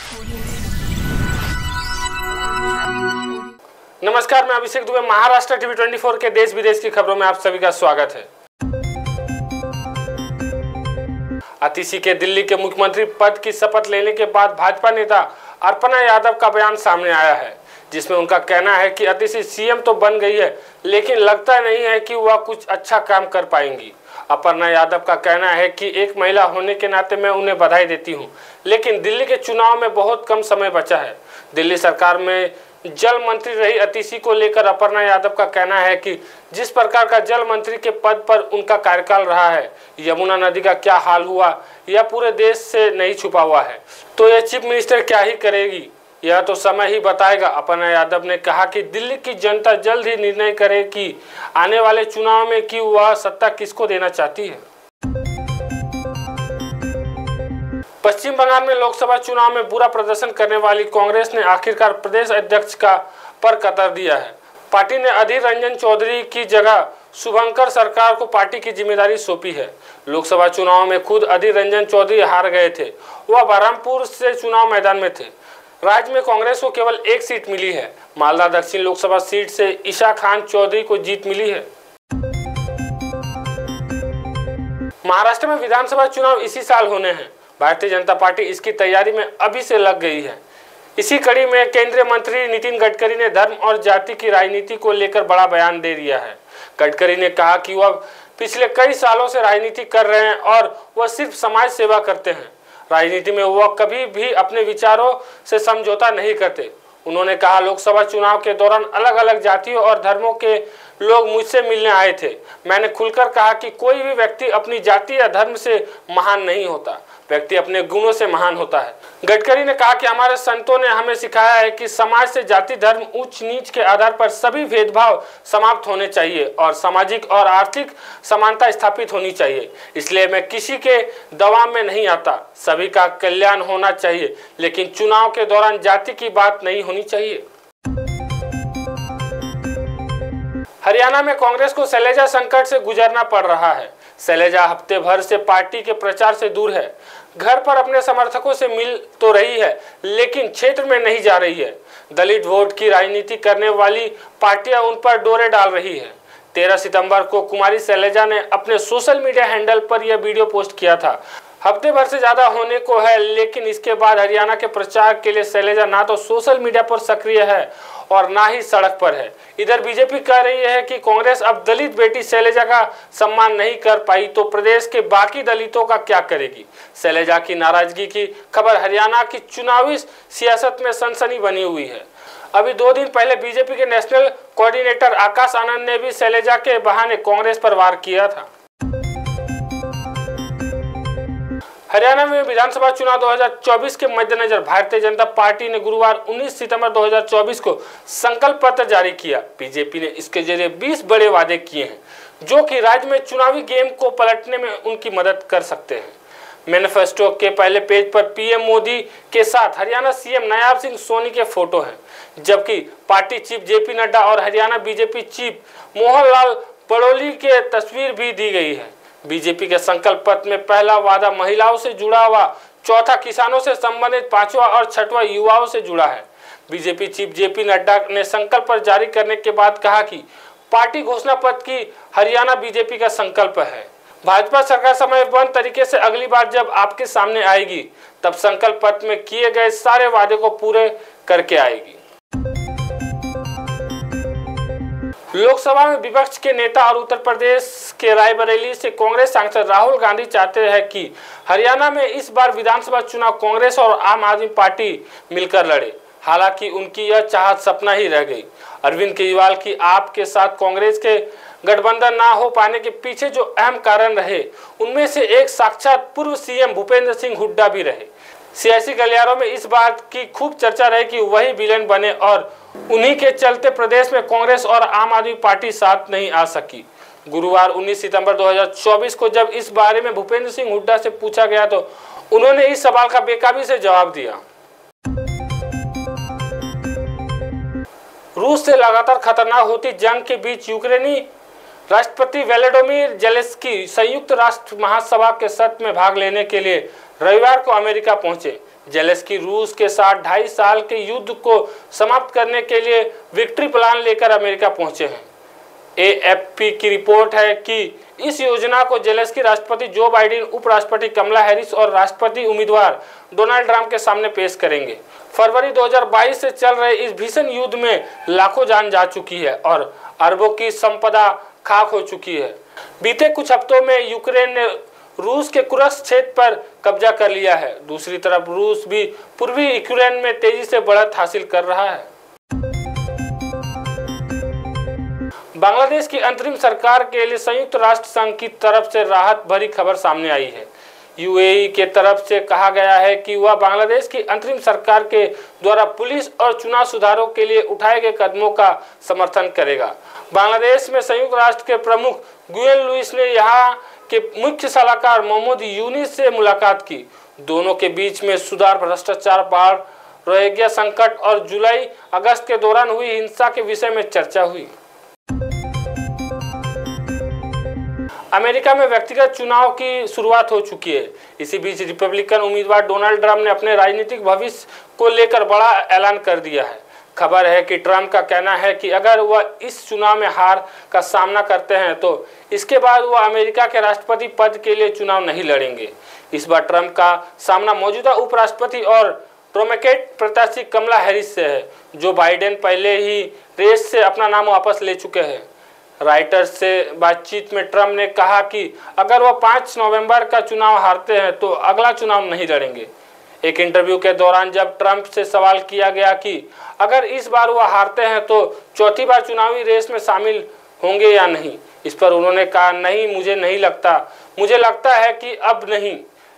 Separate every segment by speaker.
Speaker 1: नमस्कार, मैं अभिषेक दुबे। महाराष्ट्र टीवी 24 के देश विदेश की खबरों में आप सभी का स्वागत है। आतिशी के दिल्ली के मुख्यमंत्री पद की शपथ लेने के बाद भाजपा नेता अर्पणा यादव का बयान सामने आया है, जिसमें उनका कहना है कि आतिशी सीएम तो बन गई है, लेकिन लगता नहीं है कि वह कुछ अच्छा काम कर पाएंगी। अपर्णा यादव का कहना है कि एक महिला होने के नाते मैं उन्हें बधाई देती हूं, लेकिन दिल्ली के चुनाव में बहुत कम समय बचा है। दिल्ली सरकार में जल मंत्री रही आतिशी को लेकर अपर्णा यादव का कहना है कि जिस प्रकार का जल मंत्री के पद पर उनका कार्यकाल रहा है, यमुना नदी का क्या हाल हुआ यह पूरे देश से नहीं छुपा हुआ है, तो यह चीफ मिनिस्टर क्या ही करेगी यह तो समय ही बताएगा। अपर्णा यादव ने कहा कि दिल्ली की जनता जल्द ही निर्णय करे कि आने वाले चुनाव में कि वह सत्ता किसको देना चाहती है। पश्चिम बंगाल में लोकसभा चुनाव में बुरा प्रदर्शन करने वाली कांग्रेस ने आखिरकार प्रदेश अध्यक्ष का पर कतर दिया है। पार्टी ने अधीर रंजन चौधरी की जगह शुभंकर सरकार को पार्टी की जिम्मेदारी सौंपी है। लोकसभा चुनाव में खुद अधीर रंजन चौधरी हार गए थे। वह बहरामपुर से चुनाव मैदान में थे। राज्य में कांग्रेस को केवल एक सीट मिली है। मालदा दक्षिण लोकसभा सीट से ईशा खान चौधरी को जीत मिली है। महाराष्ट्र में विधानसभा चुनाव इसी साल होने हैं। भारतीय जनता पार्टी इसकी तैयारी में अभी से लग गई है। इसी कड़ी में केंद्रीय मंत्री नितिन गडकरी ने धर्म और जाति की राजनीति को लेकर बड़ा बयान दे दिया है। गडकरी ने कहा कि वह पिछले कई सालों से राजनीति कर रहे हैं और वह सिर्फ समाज सेवा करते हैं। राजनीति में वह कभी भी अपने विचारों से समझौता नहीं करते। उन्होंने कहा, लोकसभा चुनाव के दौरान अलग अलग जातियों और धर्मों के लोग मुझसे मिलने आए थे। मैंने खुलकर कहा कि कोई भी व्यक्ति अपनी जाति या धर्म से महान नहीं होता, व्यक्ति अपने गुणों से महान होता है। गडकरी ने कहा कि हमारे संतों ने हमें सिखाया है कि समाज से जाति धर्म उच्च नीच के आधार पर सभी भेदभाव समाप्त होने चाहिए और सामाजिक और आर्थिक समानता स्थापित होनी चाहिए। इसलिए मैं किसी के दबाव में नहीं आता। सभी का कल्याण होना चाहिए, लेकिन चुनाव के दौरान जाति की बात नहीं होनी चाहिए। हरियाणा में कांग्रेस को शैलजा संकट से गुजरना पड़ रहा है। शैलजा हफ्ते भर से पार्टी के प्रचार से दूर है। घर पर अपने समर्थकों से मिल तो रही है, लेकिन क्षेत्र में नहीं जा रही है। दलित वोट की राजनीति करने वाली पार्टियां उन पर डोरे डाल रही है। 13 सितंबर को कुमारी शैलजा ने अपने सोशल मीडिया हैंडल पर यह वीडियो पोस्ट किया था। हफ्ते भर से ज्यादा होने को है, लेकिन इसके बाद हरियाणा के प्रचार के लिए शैलजा ना तो सोशल मीडिया पर सक्रिय है और ना ही सड़क पर है। इधर बीजेपी कह रही है कि कांग्रेस अब दलित बेटी शैलजा का सम्मान नहीं कर पाई तो प्रदेश के बाकी दलितों का क्या करेगी। शैलजा की नाराजगी की खबर हरियाणा की चुनावी सियासत में सनसनी बनी हुई है। अभी 2 दिन पहले बीजेपी के नेशनल कोऑर्डिनेटर आकाश आनंद ने भी शैलजा के बहाने कांग्रेस पर वार किया था। हरियाणा में विधानसभा चुनाव 2024 के मद्देनजर भारतीय जनता पार्टी ने गुरुवार 19 सितंबर 2024 को संकल्प पत्र जारी किया। बीजेपी ने इसके जरिए 20 बड़े वादे किए हैं, जो कि राज्य में चुनावी गेम को पलटने में उनकी मदद कर सकते हैं। मैनिफेस्टो के पहले पेज पर पीएम मोदी के साथ हरियाणा सीएम नायब सिंह सोनी के फोटो हैं, जबकि पार्टी चीफ जेपी नड्डा और हरियाणा बीजेपी चीफ मोहन लाल बड़ौली के तस्वीर भी दी गई है। बीजेपी के संकल्प पत्र में पहला वादा महिलाओं से जुड़ा हुआ, चौथा किसानों से संबंधित, 5वां और 6वां युवाओं से जुड़ा है। बीजेपी चीफ जेपी नड्डा ने संकल्प पत्र जारी करने के बाद कहा कि पार्टी घोषणा पत्र की हरियाणा बीजेपी का संकल्प है। भाजपा सरकार समयबद्ध तरीके से अगली बार जब आपके सामने आएगी, तब संकल्प पत्र में किए गए सारे वादे को पूरे करके आएगी। लोकसभा में विपक्ष के नेता और उत्तर प्रदेश के रायबरेली से कांग्रेस सांसद राहुल गांधी चाहते हैं कि हरियाणा में इस बार विधानसभा चुनाव कांग्रेस और आम आदमी पार्टी मिलकर लड़े। हालांकि उनकी यह चाहत सपना ही रह गई। अरविंद केजरीवाल की आप के साथ कांग्रेस के गठबंधन ना हो पाने के पीछे जो अहम कारण रहे, उनमें से एक साक्षात पूर्व सीएम भूपेंद्र सिंह हुड्डा भी रहे। सियासी गलियारों में इस बात की खूब चर्चा रही कि वही विलेन बने और उन्हीं के चलते प्रदेश में कांग्रेस और आम आदमी पार्टी साथ नहीं आ सकी। गुरुवार 19 सितंबर 2024 को जब इस बारे में भूपेंद्र सिंह हुड्डा से पूछा गया तो उन्होंने इस सवाल का बेकाबी से जवाब दिया। रूस से लगातार खतरनाक होती जंग के बीच यूक्रेनी राष्ट्रपति वोलोडिमीर जेलेंस्की संयुक्त राष्ट्र महासभा के सत्र में भाग लेने के लिए रविवार को अमेरिका पहुंचे। जेलेंस्की रूस के साथ 2.5 साल के युद्ध को समाप्त करने के लिए विक्ट्री प्लान लेकर अमेरिका पहुंचे हैं। AFP की रिपोर्ट है कि इस योजना को जेलेंस्की राष्ट्रपति जो बाइडेन, उपराष्ट्रपति कमला हैरिस और राष्ट्रपति उम्मीदवार डोनाल्ड ट्रंप के सामने पेश करेंगे। फरवरी 2022 से चल रहे इस भीषण युद्ध में लाखों जान जा चुकी है और अरबों की संपदा खाक हो चुकी है। बीते कुछ हफ्तों में यूक्रेन ने रूस के कुर्स्क क्षेत्र पर कब्जा कर लिया है। दूसरी तरफ रूस भी पूर्वी यूक्रेन में तेजी से बढ़त हासिल कर रहा है। बांग्लादेश की अंतरिम सरकार के लिए संयुक्त राष्ट्र संघ की तरफ से राहत भरी खबर सामने आई है। UAE के तरफ से कहा गया है कि वह बांग्लादेश की अंतरिम सरकार के द्वारा पुलिस और चुनाव सुधारों के लिए उठाए गए कदमों का समर्थन करेगा। बांग्लादेश में संयुक्त राष्ट्र के प्रमुख गुयेन लुइस ने यहाँ के मुख्य सलाहकार मोहम्मद यूनिस से मुलाकात की। दोनों के बीच में सुधार, भ्रष्टाचार, बाढ़, रोहिंग्या संकट और जुलाई-अगस्त के दौरान हुई हिंसा के विषय में चर्चा हुई। अमेरिका में व्यक्तिगत चुनाव की शुरुआत हो चुकी है। इसी बीच रिपब्लिकन उम्मीदवार डोनाल्ड ट्रंप ने अपने राजनीतिक भविष्य को लेकर बड़ा ऐलान कर दिया है। खबर है कि ट्रंप का कहना है कि अगर वह इस चुनाव में हार का सामना करते हैं तो इसके बाद वह अमेरिका के राष्ट्रपति पद के लिए चुनाव नहीं लड़ेंगे। इस बार ट्रंप का सामना मौजूदा उपराष्ट्रपति और डेमोक्रेट प्रत्याशी कमला हैरिस से है, जो बाइडेन पहले ही रेस से अपना नाम वापस ले चुके हैं। राइटर्स से बातचीत में ट्रंप ने कहा कि अगर वह 5 नवंबर का चुनाव हारते हैं तो अगला चुनाव नहीं लड़ेंगे। एक इंटरव्यू के दौरान जब ट्रंप से सवाल किया गया कि अगर इस बार वह हारते हैं तो चौथी बार चुनावी रेस में शामिल होंगे या नहीं, इस पर उन्होंने कहा, नहीं, मुझे नहीं लगता, मुझे लगता है कि अब नहीं।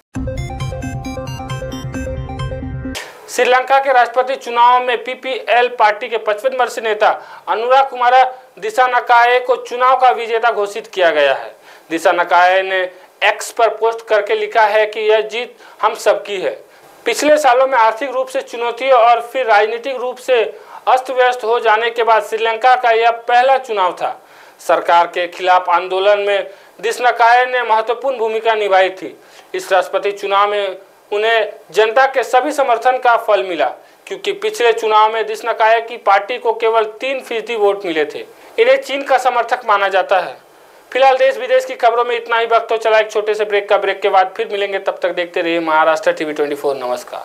Speaker 1: श्रीलंका के राष्ट्रपति चुनाव में PPL पार्टी के 55 वर्षीय नेता अनुरा कुमारा दिसानाकाये को चुनाव का विजेता घोषित किया गया है। दिसानाकाये ने X पर पोस्ट करके लिखा है कि यह जीत हम सबकी है। पिछले सालों में आर्थिक रूप से चुनौतियों और फिर राजनीतिक रूप से अस्त व्यस्त हो जाने के बाद श्रीलंका का यह पहला चुनाव था। सरकार के खिलाफ आंदोलन में दिसानाकाये ने महत्वपूर्ण भूमिका निभाई थी। इस राष्ट्रपति चुनाव में उन्हें जनता के सभी समर्थन का फल मिला, क्योंकि पिछले चुनाव में दिसानाकाये की पार्टी को केवल 3% वोट मिले थे। इन्हें चीन का समर्थक माना जाता है। फिलहाल देश विदेश की खबरों में इतना ही। वक्त तो चला एक छोटे से ब्रेक का। ब्रेक के बाद फिर मिलेंगे, तब तक देखते रहिए महाराष्ट्र TV 24। नमस्कार।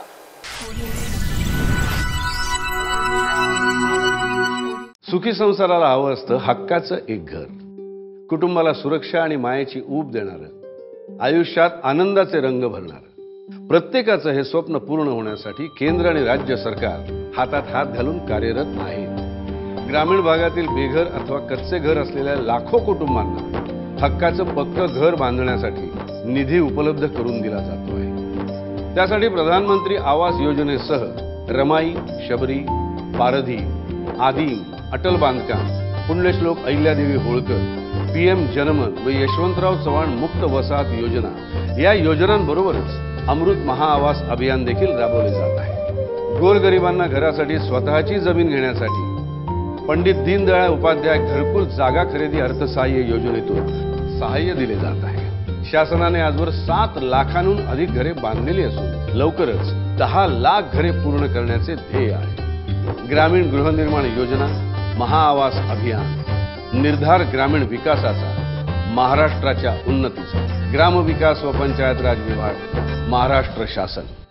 Speaker 2: सुखी संसाराला हवं असतं हक्काचं एक घर, कुटुंबाला सुरक्षा आणि मायेची ऊब देणारं, आयुष्यात आनंदाचे रंग भरणारं। प्रत्येकाचं हे स्वप्न पूर्ण होण्यासाठी केंद्र आणि राज्य सरकार हातात हात घालून कार्यरत आहे। ग्रामीण भागातील बेघर अथवा कच्चे घर असलेल्या लाखो कुटुंबांना हक्काचं पक्कं घर बांधण्यासाठी निधी उपलब्ध करून दिला जातो आहे। त्यासाठी प्रधानमंत्री आवास योजनेसह रमाई, शबरी, पारधी, आदिम, अटल बांधकाम, पुण्यश्लोक अहिल्यादेवी होळकर, PM जनमन व यशवंतराव चव्हाण मुक्त वसाहत योजना या योजनांबरोबरच अमृत महाआवास अभियान देखील राबवले जात आहे। गोरगरिबांना घरासाठी स्वतःची जमीन घेण्यासाठी पंडित दीनदयाळ उपाध्याय घरकुल जागा खरेदी अर्थसहाय्य योजनेतून सहाय्य दिले जात आहे। शासनाने आजवर 7 लाखांहून अधिक घरे बांधलेली असून लवकरच 10 लाख घरे पूर्ण करण्याचे ध्येय आहे। ग्रामीण गृहनिर्माण योजना, महाआवास अभियान, निर्धार ग्रामीण विकासाचा, महाराष्ट्राच्या उन्नतीचा, ग्रामविकास व पंचायत राज विभाग, महाराष्ट्र शासन।